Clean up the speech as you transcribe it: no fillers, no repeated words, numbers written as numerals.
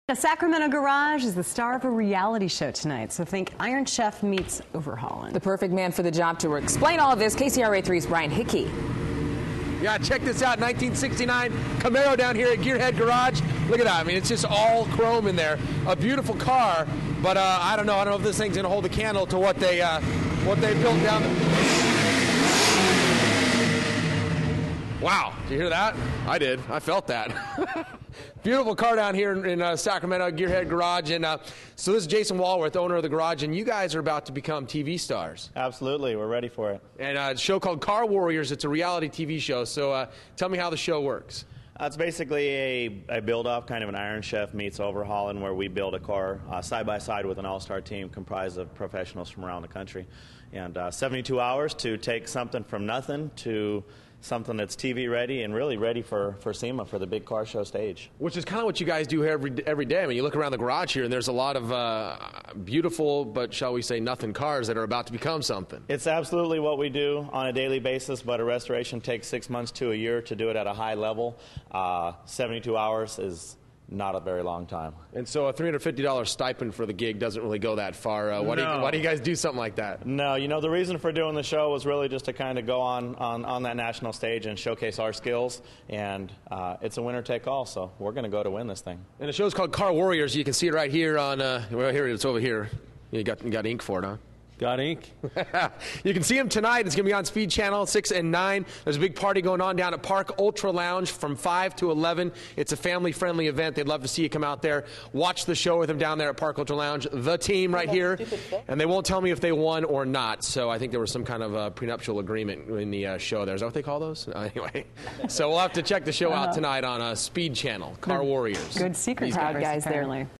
The Sacramento garage is the star of a reality show tonight, so think Iron Chef meets overhauling. The perfect man for the job to explain all of this, KCRA3's Brian Hickey. Yeah, check this out, 1969 Camaro down here at Gearhead Garage. Look at that, I mean, it's just all chrome in there. A beautiful car, but I don't know if this thing's gonna hold a candle to what they built down there. Wow, did you hear that? I did, I felt that. Beautiful car down here in Sacramento, Gearhead Garage. And so this is Jason Walworth, owner of the garage, and you guys are about to become TV stars. Absolutely, we're ready for it. And a show called Car Warriors. It's a reality TV show. So tell me how the show works. It's basically a build-off, kind of an Iron Chef meets overhauling, where we build a car side-by-side with an all-star team comprised of professionals from around the country. And 72 hours to take something from nothing to something that's TV ready and really ready for SEMA, for the big car show stage. Which is kind of what you guys do every day. I mean, you look around the garage here and there's a lot of beautiful, but shall we say nothing cars that are about to become something. It's absolutely what we do on a daily basis, but a restoration takes 6 months to a year to do it at a high level. 72 hours is not a very long time. And so a $350 stipend for the gig doesn't really go that far. Why do you guys do something like that? No, you know, the reason for doing the show was really just to kind of go on that national stage and showcase our skills, and it's a winner-take-all, so we're going to go to win this thing. And the show's called Car Warriors. You can see it right here on, well, here it's over here. You got ink for it, huh? Got ink. You can see them tonight. It's going to be on Speed Channel 6 and 9. There's a big party going on down at Park Ultra Lounge from 5 to 11. It's a family-friendly event. They'd love to see you come out there. Watch the show with them down there at Park Ultra Lounge. The team right here. And they won't tell me if they won or not. So I think there was some kind of prenuptial agreement in the show there. Is that what they call those? Anyway. So we'll have to check the show out tonight on Speed Channel. Car Warriors. Good secret proud guys apparently. there.